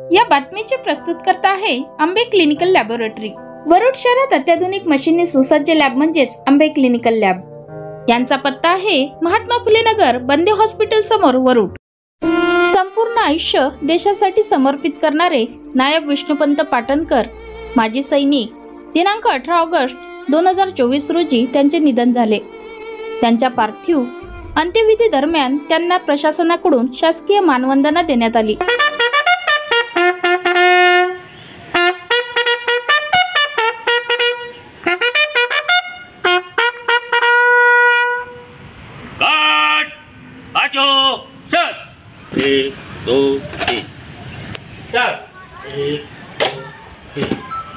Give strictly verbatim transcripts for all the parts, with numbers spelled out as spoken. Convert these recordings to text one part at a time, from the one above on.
या बातमीचे प्रस्तुतकर्ता आहे आंबे क्लिनिकल लॅबोरेटरी। वरुड शहरात अत्याधुनिक मशीनने सुसज्ज लॅब म्हणजेच आंबे क्लिनिकल लॅब। यांचा पत्ता आहे महात्मा फुले नगर, बंदे हॉस्पिटल समोर, वरुड। संपूर्ण आयुष्य देशासाठी समर्पित करणारे नायब विष्णुपंत पाटणकर माजी सैनिक दिनांक अठरा ऑगस्ट दोन हजार चोवीस रोजी त्यांचे निधन झाले। त्यांच्या पार्थिव अंत्यविधी दरम्यान त्यांना प्रशासनाकडून शासकीय मानवंदना देण्यात आली। एक दो तीन चार एक तीन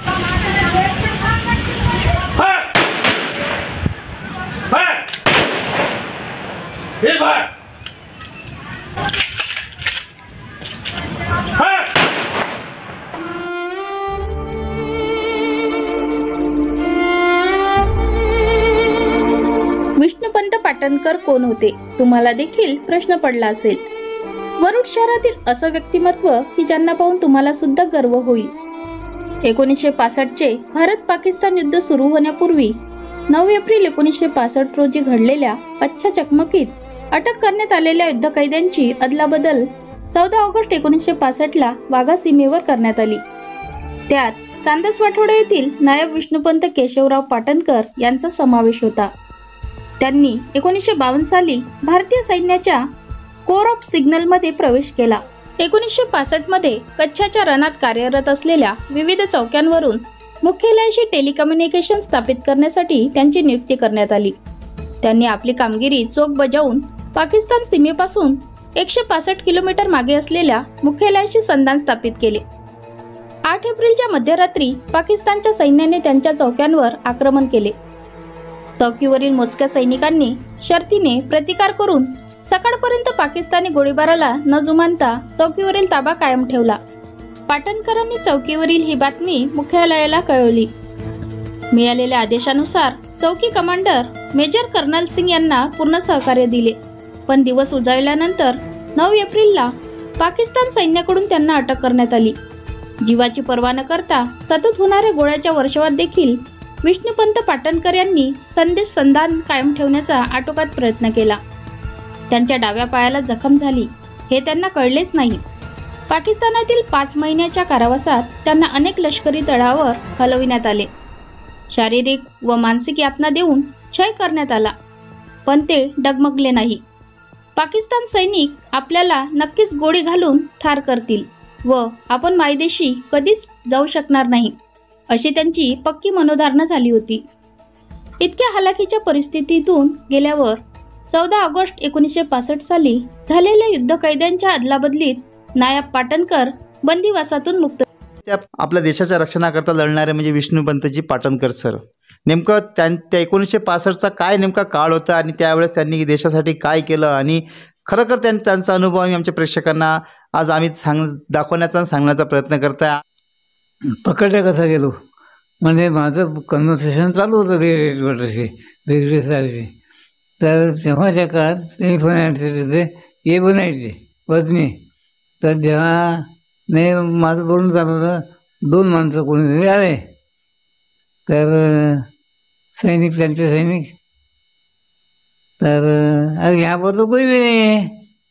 फायर फायर फिर फायर फायर। विष्णुपंत पाटणकर कोण होते, तुम्हाला देखील प्रश्न पडला असेल। वरुड शहरातील असं व्यक्तिमत्व की ज्यांना पाहून तुम्हाला सुद्धा गर्व होईल। एकोणीसशे पासष्ट चे भारत पाकिस्तान युद्ध सुरू होण्यापूर्वी नऊ एप्रिल एकोणीसशे पासष्ट रोजी घडलेल्या कच्छच्या चकमकीत अटक करण्यात आलेल्या युद्ध कैद्यांची अदलाबदल चौदा ऑगस्ट एकोणीसशे पासष्ट ला वाघा सीमेवर करण्यात आली। त्यात चांदसवाठोडा येथील नायब विष्णुपंत केशवराव पाटणकर यांचा समावेश होता। त्यांनी एकोणीसशे बावन्न साली भारतीय सैन्याच्या कोर ऑफ सिग्नल मध्ये प्रवेश केला। एकोणीसशे पासष्ट मध्ये कच्छच्या रणात कार्यरत असलेल्या विविध चौक्यांवरून मुख्यालयाशी टेलिकम्युनिकेशन स्थापित करण्यासाठी त्यांची नियुक्ती करण्यात आली। त्यांनी आपली कामगिरी चोख बजावून पाकिस्तान सीमेपासून एकशे पासष्ट किलोमीटर मागे असलेल्या मुख्यालयाशी संधान स्थापित केले। आठ एप्रिलच्या मध्यरात्री पाकिस्तानच्या सैन्याने त्यांच्या चौक्यांवर आक्रमण केले। चौकीवरील मोजक्या सैनिकांनी शर्तीने प्रतिकार करून सकाळपर्यंत पाकिस्तानी गोळीबाराला न जुमानता चौकीवरील ताबा कायम ठेवला। पाटणकरांनी चौकीवरील ही बातमी मुख्यालयाला कळवली। मिळालेल्या आदेशानुसार चौकी कमांडर मेजर कर्नल सिंग यांना पूर्ण सहकार्य दिले, पण दिवस उजाळल्यानंतर नऊ एप्रिलला पाकिस्तान सैन्याकडून त्यांना अटक करण्यात आली। जीवाची पर्वा न करता सतत होणाऱ्या गोळ्याच्या वर्षावात देखील विष्णुपंत पाटणकर यांनी संदेश संधान कायम ठेवण्याचा आटोकाट प्रयत्न केला। त्यांच्या डाव्या पायाला जखम झाली हे त्यांना कळलेच नाही। पाकिस्तानातील पाच महिन्याच्या कारावासात त्यांना अनेक लष्करी तळावर हलविण्यात आले। शारीरिक व मानसिक यातना देऊन छळ करण्यात आला, पण ते डगमगले नाही। पाकिस्तान सैनिक आपल्याला नक्कीच गोळी घालून ठार करतील व आपण मायदेशी कधीच जाऊ शकणार नाही, अशी त्यांची पक्की मनोधारणा झाली होती। इतक्या हालाखीच्या परिस्थितीतून गेल्यावर चौदा ऑगस्ट एकोणीसशे पासष्ट साली झालेल्या युद्ध कैद्यांच्या अदलाबदलीत नायब पाटणकर बंदिवासातून मुक्त। त्या आपल्या देशाच्या रक्षणाकरता लढणारे म्हणजे विष्णुपंतजी पाटणकर सर। नेमकं त्या त्या एकोणीसशे पासष्टचा काय नेमका काळ होता आणि त्यावेळेस त्यांनी देशासाठी काय केलं आणि खरोखर त्यां त्यांचा अनुभव आम्ही आमच्या प्रेक्षकांना आज आम्ही सांग दाखवण्याचा सांगण्याचा प्रयत्न करत आहे। पकडल्या कसा गेलो म्हणजे माझं कन्व्हर्सेशन चालू होतं रेडिओवरशी वेगळी सारखी। तर तेव्हाच्या काळात ते बनायचे हे बनायचे पत्नी। तर जेव्हा नाही माझं बोलून चालू होतं, दोन माणसं कोणीतरी आले, तर सैनिक त्यांचे सैनिक, तर अरे ह्याबद्दल कोणी बी नाही आहे।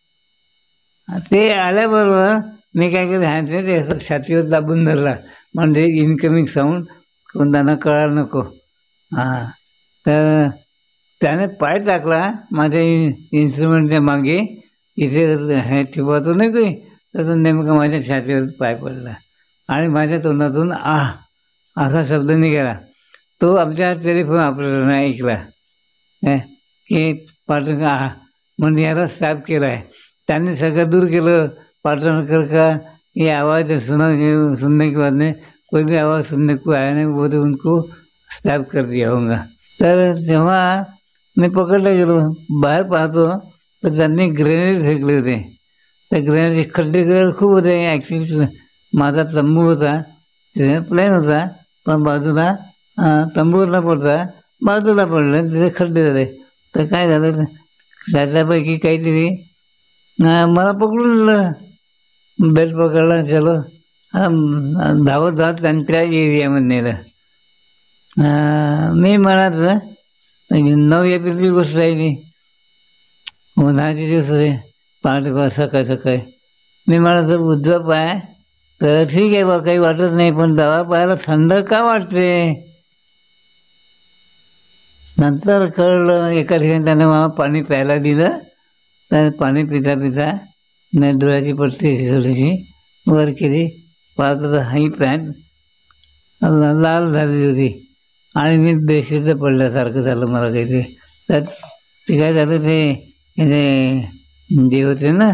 ते आल्याबरोबर मी काय केलं, ह्याचे ते छातीवर दाबून धरला म्हणजे इनकमिंग साऊंड कोणत्यांना कळायला नको। हां, तर त्याने पाय टाकला माझ्या इन्स्ट्रुमेंटच्या मागे, इथे हे ठेवतो नाही काही, तर नेमकं माझ्या छातीवर पाय पडला आणि माझ्या तोंडातून आह असा शब्द निघाला। तो आमच्या टेलिफोन ऑपरेटरने ऐकला की पाटणकर आह म्हणजे याला स्टॅप केला आहे। त्यांनी सगळं दूर केलं। पाटणकर का ये आवाज़ सुना सुनने के बाद में कोई भी आवाज़ सुनने को आया नहीं, वो तो उनको स्टॅप कर दिया होगा। तर जेव्हा मी पकडला गेलो, बाहेर पाहतो तर त्यांनी ग्रेनेड फेकले होते। त्या ग्रेनेड खड्डे खूप होते। ॲक्च्युली माझा तंबू होता, तिथे प्लेन होता, पण बाजूला तंबूवर न पडता बाजूला पडलं, तिथे खड्डे झाले। तर काय झालं, त्याच्यापैकी काहीतरी मला पकडून बेल्ट पकडला, चलो अं, धावत धावत त्यांच्या एरियामध्ये नेलं. अं, मी म्हणायचं नऊ एप्रिलची गोष्ट आहे ती, उन्हाळ्याचे दिवस होते, पहाटे सकाळी सकाळी. मी म्हणायचं उजवा पाय तर ठीक आहे बा, काही वाटत नाही, पण दवा पायाला थंड का वाटते. नंतर कळलं, एका ठिकाणी त्याने मला पाणी प्यायला दिलं. तर पाणी पिता पिता नाही डोळ्याची पट्टी थोडीशी वर केली, पाहत होता ही पॅन्ट लाल झालेली होती आणि मी बेशुद्ध पडल्यासारखं झालं मला काहीतरी. तर ते काय झालं, ते हे जे होते ना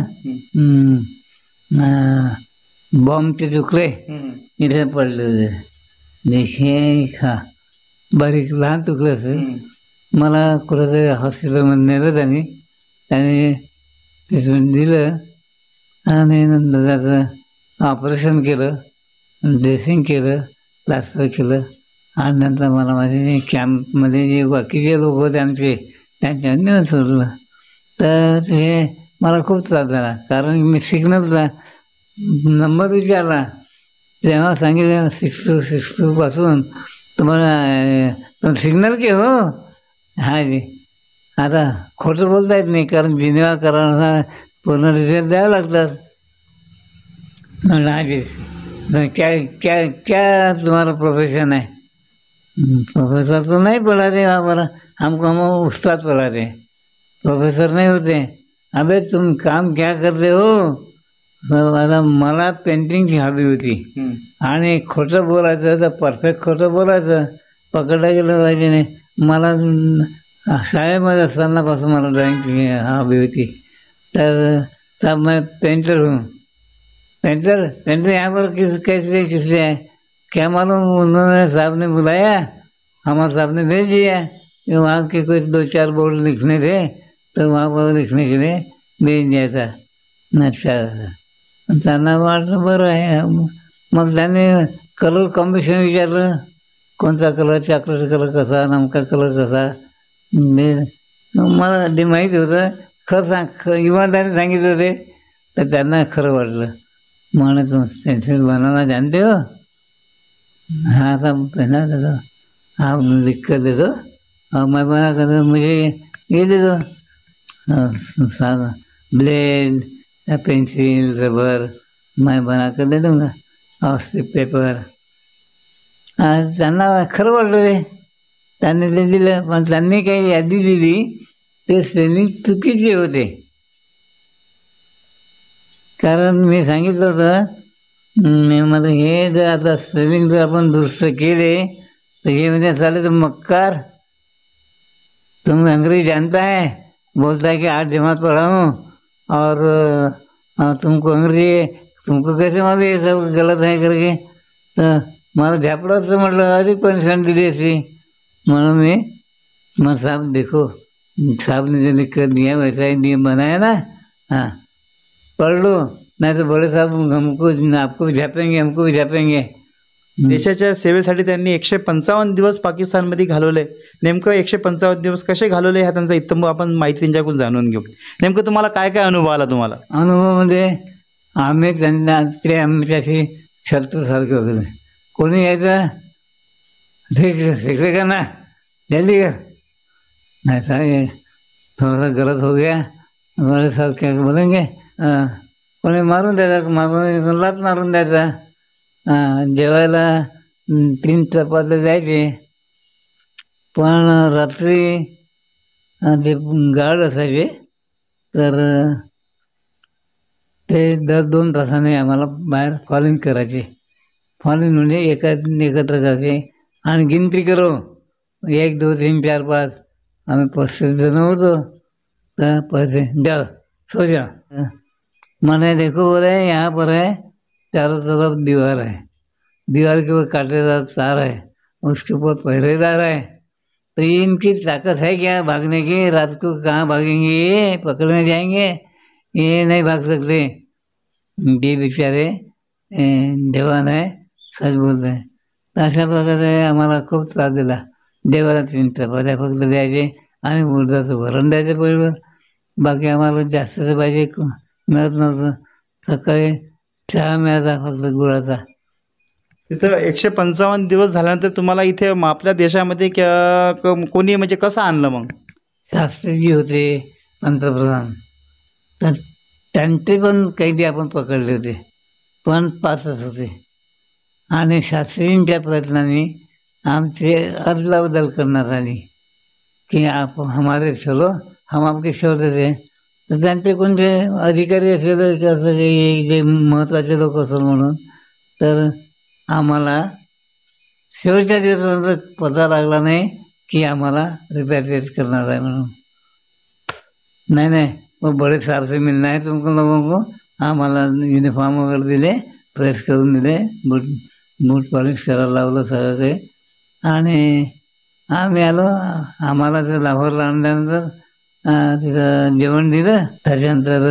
बॉम्बचे तुकडे इथे पडले होते, देखील खा बारीक लहान तुकडे असेल. मला कुठेतरी हॉस्पिटलमध्ये नेलं त्यांनी त्याने ट्रीटमेंट दिलं आणि नंतर त्याचं ऑपरेशन केलं, ड्रेसिंग केलं, प्लास्टर केलं आणि नंतर मला माझे कॅम्पमध्ये जे बाकीचे लोक होते आमचे त्यांच्या नेऊन सोडलं. तर ते मला खूप त्रास झाला, कारण मी सिग्नलचा नंबर विचारला तेव्हा सांगितलं सिक्स टू सिक्स टूपासून तुम्हाला सिग्नल की हो हा जी. आता खोटं बोलता येत नाही, कारण जिनेवा करानुसार पूर्ण डिटेल द्यावं लागतात. म्हणलं हा जी क्या क्या क्या तुम्हारा प्रोफेशन है. प्रोफेसर तो नहीं पढ़ाते वहाँ पर, हमको हम उस्ताद पढ़ाते, प्रोफेसर नहीं होते. अबे तुम काम क्या करते हो. आता मला पेंटिंगची हॉबी होती आणि खोटं बोलायचं तर परफेक्ट खोटं बोलायचं, पकडलं गेलं पाहिजे नाही. मला शाळेमध्ये असतानापासून मला ड्रॉइंगची हॉबी होती. तर तब मैं पेंटर हूँ. पेंटर पेंटर यहाँ पर किस कैसे किससे है क्या मालूम. उन्होंने साहब ने बुलाया, हमारे साहब ने भेज दिया कि वहाँ के कुछ दो चार बोर्ड लिखने थे, तो वहाँ पर लिखने के लिए भेज दिया था. अच्छा त्यांना वाटलं बरं आहे. मग त्याने कलर कॉम्बिनेशन विचारलं, कोणता कलर, चॉकलेट कलर कसा, नमका कलर कसा. मला ते माहीत होतं. खरं सांग ख इमानदारी सांगितलं होते तर त्यांना खरं वाटलं. म्हणे तुम पेन्सिल बनाना जानते हो. हाँ सब पहना दे दो, आप लिख कर दे दो और मैं बना कर दो, मुझे ये दे दो सारा ब्लेड या पेंसिल रबर, मैं बना कर दे दूँगा और स्लिप पेपर. त्यांना खरं वाटलं ते, त्यांनी ते दिलं. पण त्यांनी काही यादी दिली ते स्पेलिंग चुकीचे होते. कारण मी सांगितलं होतं मी मला हे जर आता स्पेलिंग जर आपण दुरुस्त केले तर हे म्हणजे चाले तर मक्कार. तुम अंग्रेजी जानता है, बोलता है कि आठ जमात पढ़ा हूँ और आ, तुमको अंग्रेजी तुमको कैसे मालूम ये सब गलत है करके. तर मला झापडं तर म्हटलं अधिक पनिशमेंट दिली असती. म्हणून मी मग साहब देखो साहब ने जो लिख कर दिया वैसा ही नियम बनाया ना, हाँ पढ़ लो, नहीं तो बड़े साहब हमको आपको भी झापेंगे, हमको भी झापेंगे. देशाच्या सेवेसाठी त्यांनी एकशे पंचावन्न दिवस पाकिस्तानमध्ये घालवले. नेमकं एकशे पंचावन्न दिवस कसे घालवले ह्या त्यांचा इत्तम आपण माहिती त्यांच्याकडून जाणून घेऊ. नेमकं तुम्हाला काय काय अनुभव आला तुम्हाला. अनुभवामध्ये आम्ही त्यांना ते आमच्याशी शत्रूसारखे वगैरे. कोणी यायचं ठीक इकडे का ना जल्दी कर, नहीं साहब ये थोड़ा सा गलत हो गया, हमारे साहब क्या बोलेंगे. कोणी मारून द्यायचा, मारून लात मारून द्यायचा. जेवायला तीन चपात्या द्यायचे, पण रात्री जे गार्ड असायचे तर ते दर दोन तासाने आम्हाला बाहेर फॉलिंग करायचे. फॉलिंग म्हणजे एका एकत्र करायचे आणि गिनती करो, एक दो तीन चार पाच. आम्ही पस्तीस जण होतो. तर पैसे जाओ सो जाओ. मैंने देखो बोले यहाँ पर है चारों तरफ दीवार है, दीवार के ऊपर कांटेदार तार है, उसके ऊपर पहरेदार है. तो ये इनकी ताकत है क्या भागने की. रात को कहाँ भागेंगे, ये पकड़ने जाएंगे, ये नहीं भाग सकते. ये बेचारे जवान है, सच बोलते हैं. तर अशा प्रकारे आम्हाला खूप त्रास दिला. देवाला तीन चपात्या फक्त द्यायचे आणि उडदाचं वरण द्यायचं पहिलं. बाकी आम्हाला जास्त पाहिजे मिळत नव्हतं. सकाळी चहा मिळायचा फक्त गुळाचा. तिथं एकशे पंचावन्न दिवस झाल्यानंतर तुम्हाला इथे म- आपल्या देशामध्ये क- क- कोणी म्हणजे कसं आणलं मग? शास्त्रीजी होते पंतप्रधान, तर त्यांचे पण कैदी आपण पकडले होते, पण पाचच होते. आणि शास्त्रीजींच्या प्रयत्नाने आमचे अदलाबदल करण्यात आली की आप हमारे चलो हम आपके छोड़ देते. तर त्यांचे कोणते अधिकारी असेल की असं काही जे महत्त्वाचे लोक असेल म्हणून, तर आम्हाला शेवटच्या दिवसापर्यंत पता लागला नाही की आम्हाला रिपॅट्रिएट करणार आहे म्हणून. नाही नाही वो बड़े साहब से मिलना है तुमको लोगों को. आम्हाला युनिफॉर्म वगैरे दिले, प्रेस करून दिले, बूट बूट पॉलिश करायला लावलं सगळं काही. आणि आम्ही आलो. आम्हाला ते लाहोरला आणल्यानंतर अं, तिथं जेवण दिलं. त्याच्यानंतर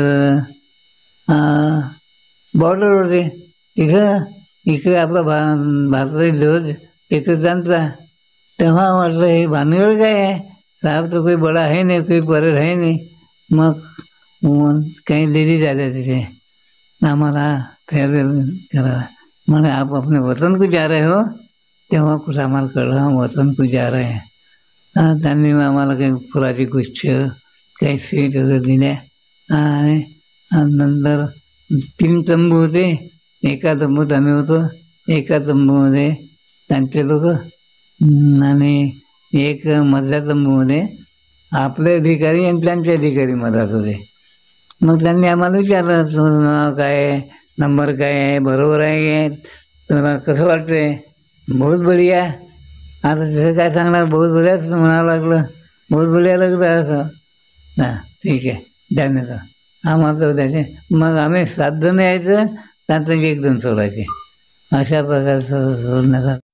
बॉर्डर होते तिथं, इकडे आपला भा भारताचा ध्वज इकडे त्यांचा. तेव्हा म्हटलं हे भानगड काय आहे, साहेब तो काही बडा आहे नाही, काही परेड आहे नाही. मग मग काही लेडीज आल्या तिथे आम्हाला फेअरवेल करायला. म्हणे आप अपने वतन को जा रहे हो. तेव्हा कुठं आम्हाला कळलं हम वतन को जा रहे हैं. हा, त्यांनी आम्हाला काही फुलाची गुच्छ, काही स्वीट वगैरे दिल्या. आणि नंतर तीन तंबू होते. एका तंबूत आम्ही होतो, एका तंबूमध्ये त्यांचे लोक, आणि एक मधल्या तंबूमध्ये आपले अधिकारी आणि त्यांचे अधिकारी मधात होते. मग त्यांनी आम्हाला विचारलं तुझं नाव काय आहे, नंबर काय आहे, बरोबर आहे काय, तुला कसं वाटतंय. बहुत बढिया. आता तिथं काय सांगणार, बहुत बढियाच म्हणावं लागलं. बहुत बढिया लागलं असं. हां ठीक आहे द्यायचं आम्हाला त्याचे. मग आम्ही सात जण यायचं, त्यांचं एक जण सोडायचे. अशा प्रकारचं सोडण्याचा